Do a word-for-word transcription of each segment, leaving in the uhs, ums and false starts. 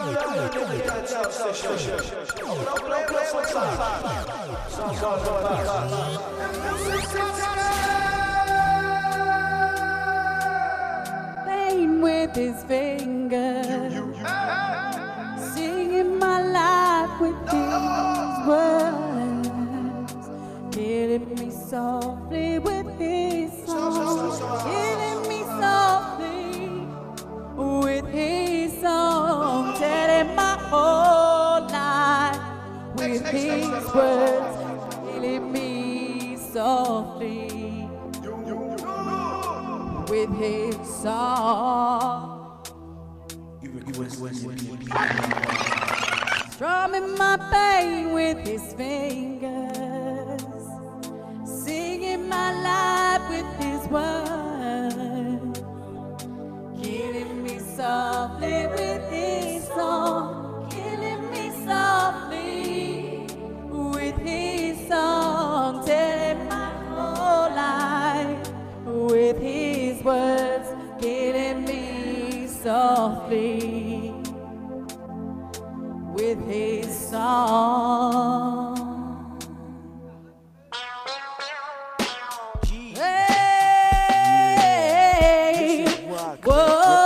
Playing with his fingers, singing my life with these words, killing me softly with his song, killing me softly with his song, telling my whole life with his words, killing me softly with his song. Strumming my pain with his fingers, singing my life with his words, killing me softly with his song, killing me softly with his song, telling my whole life with his words, killing me softly with his song. Hey, whoa.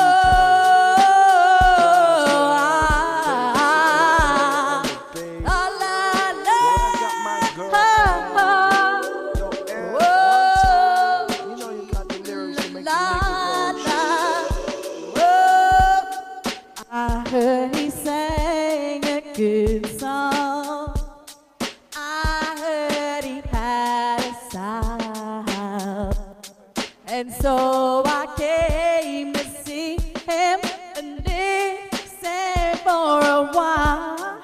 So I came to see him and listen for a while.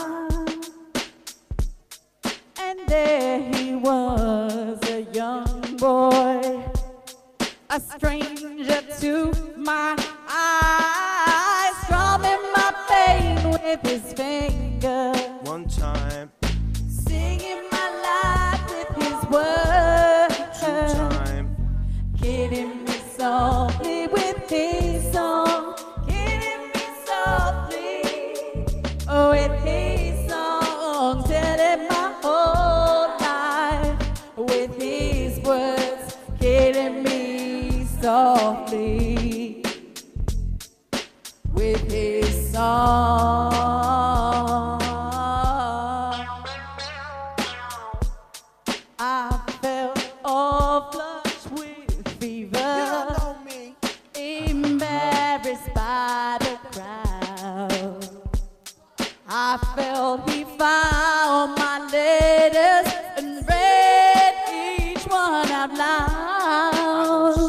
And there he was, a young boy, a stranger to my eyes, strumming my pain with his finger. One time, singing my life with his words. Two time, killing me softly with his song, killing me softly with his song, telling my whole life with his words, killing me softly with his song. I felt all flushed with fever, embarrassed by the crowd. I felt he found my letters and read each one out loud.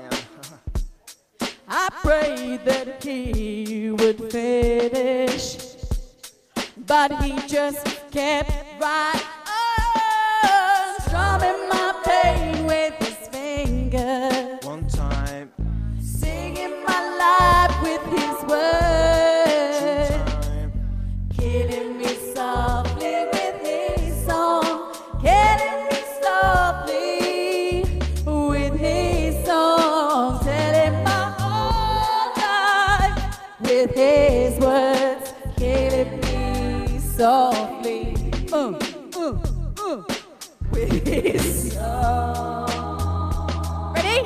I prayed that he would finish, but he just kept right on, strumming my pain with his finger. One time, singing my life with his words. Two time, killing me softly with his song, killing me softly with his song, telling my whole life with his words, killing me softly uh, uh, uh, with his song. Ready?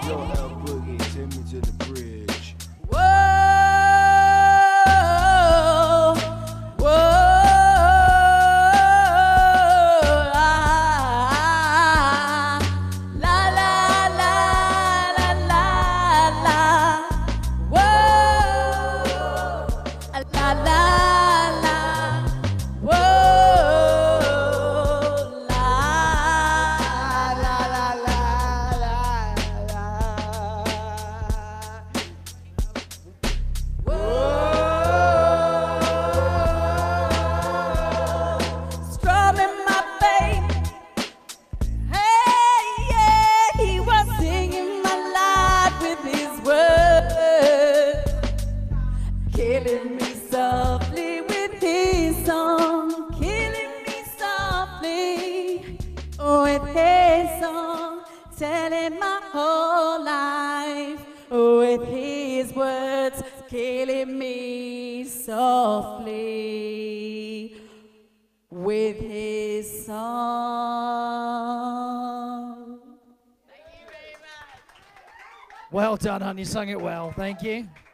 telling my whole life with his words, killing me softly with his song. Well done, hon. You sung it well. Thank you.